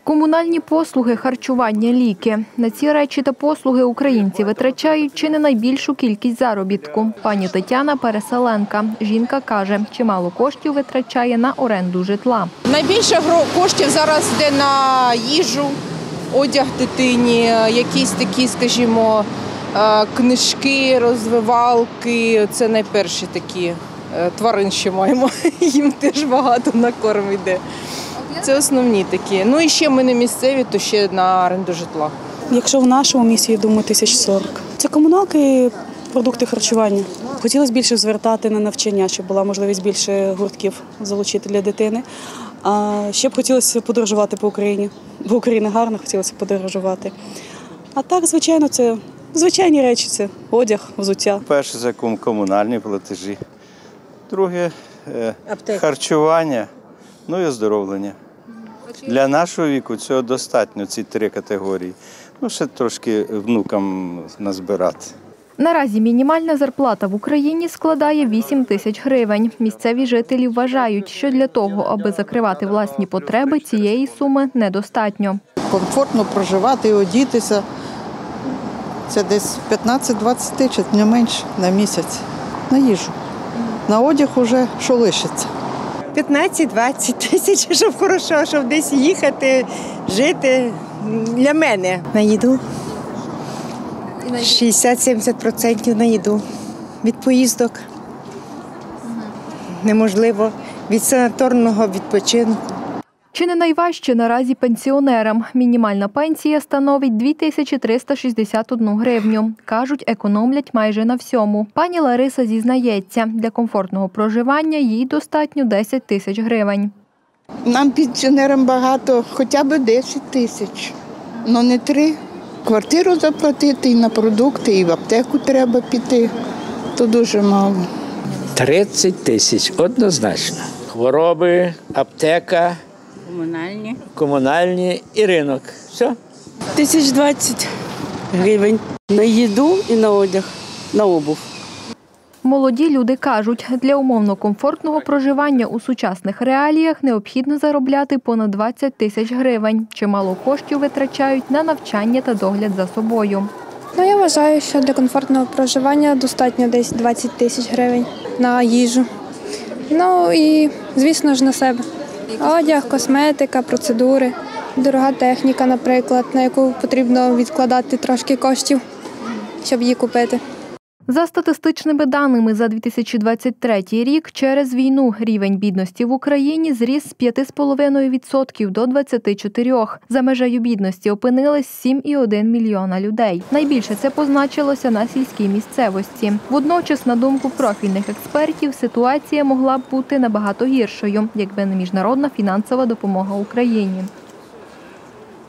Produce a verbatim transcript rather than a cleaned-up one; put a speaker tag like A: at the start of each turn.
A: Комунальні послуги, харчування, ліки. На ці речі та послуги українці витрачають чи не найбільшу кількість заробітку. Пані Тетяна – переселенка. Жінка каже, чимало коштів витрачає на оренду житла.
B: Найбільше коштів зараз йде на їжу, одяг дитині, якісь такі, скажімо, книжки, розвивалки. Це найперші такі. Тварин ще маємо, їм теж багато на корм йде. Це основні такі. Ну і ще ми не місцеві, то ще на оренду житла.
C: Якщо в нашому місті, я думаю, тисяч сорок. Це комуналки, продукти харчування. Хотілося більше звертати на навчання, щоб була можливість більше гуртків залучити для дитини. А ще б хотілося подорожувати по Україні. Бо Україна гарна, хотілося подорожувати. А так, звичайно, це звичайні речі, це одяг, взуття.
D: Перше – це комунальні платежі. Друге – харчування, ну і оздоровлення. Для нашого віку цього достатньо, ці три категорії. Ну, ще трошки внукам назбирати.
A: Наразі мінімальна зарплата в Україні складає вісім тисяч гривень. Місцеві жителі вважають, що для того, аби закривати власні потреби, цієї суми недостатньо.
E: Комфортно проживати і одітися – це десь п'ятнадцять-двадцять тисяч, не менше, на місяць, на їжу. На одяг уже що лишиться.
F: п'ятнадцять-двадцять тисяч, щоб хорошо, щоб десь їхати, жити. Для мене на їду. шістдесят-сімдесят відсотків на їду. Від поїздок неможливо, від санаторного відпочинку.
A: Чи не найважче наразі пенсіонерам? Мінімальна пенсія становить дві тисячі триста шістдесят одну гривню. Кажуть, економлять майже на всьому. Пані Лариса зізнається, для комфортного проживання їй достатньо десять тисяч гривень.
G: Нам, пенсіонерам, багато, хоча б десять тисяч, але не три. Квартиру заплатити, і на продукти, і в аптеку треба піти. То дуже мало.
H: тридцять тисяч, однозначно. Хвороби, аптека.
I: Комунальні.
H: Комунальні і ринок. Все.
C: Тисяч двадцять гривень на їду і на одяг, на обув.
A: Молоді люди кажуть, для умовно комфортного проживання у сучасних реаліях необхідно заробляти понад двадцять тисяч гривень. Чимало коштів витрачають на навчання та догляд за собою.
J: Ну, я вважаю, що для комфортного проживання достатньо десь двадцять тисяч гривень на їжу. Ну і, звісно ж, на себе. Одяг, косметика, процедури, дорога техніка, наприклад, на яку потрібно відкладати трошки коштів, щоб її купити.
A: За статистичними даними за дві тисячі двадцять третій рік, через війну рівень бідності в Україні зріс з п'яти з половиною відсотків до двадцяти чотирьох. За межею бідності опинились сім і один мільйона людей. Найбільше це позначилося на сільській місцевості. Водночас, на думку профільних експертів, ситуація могла б бути набагато гіршою, якби не міжнародна фінансова допомога Україні.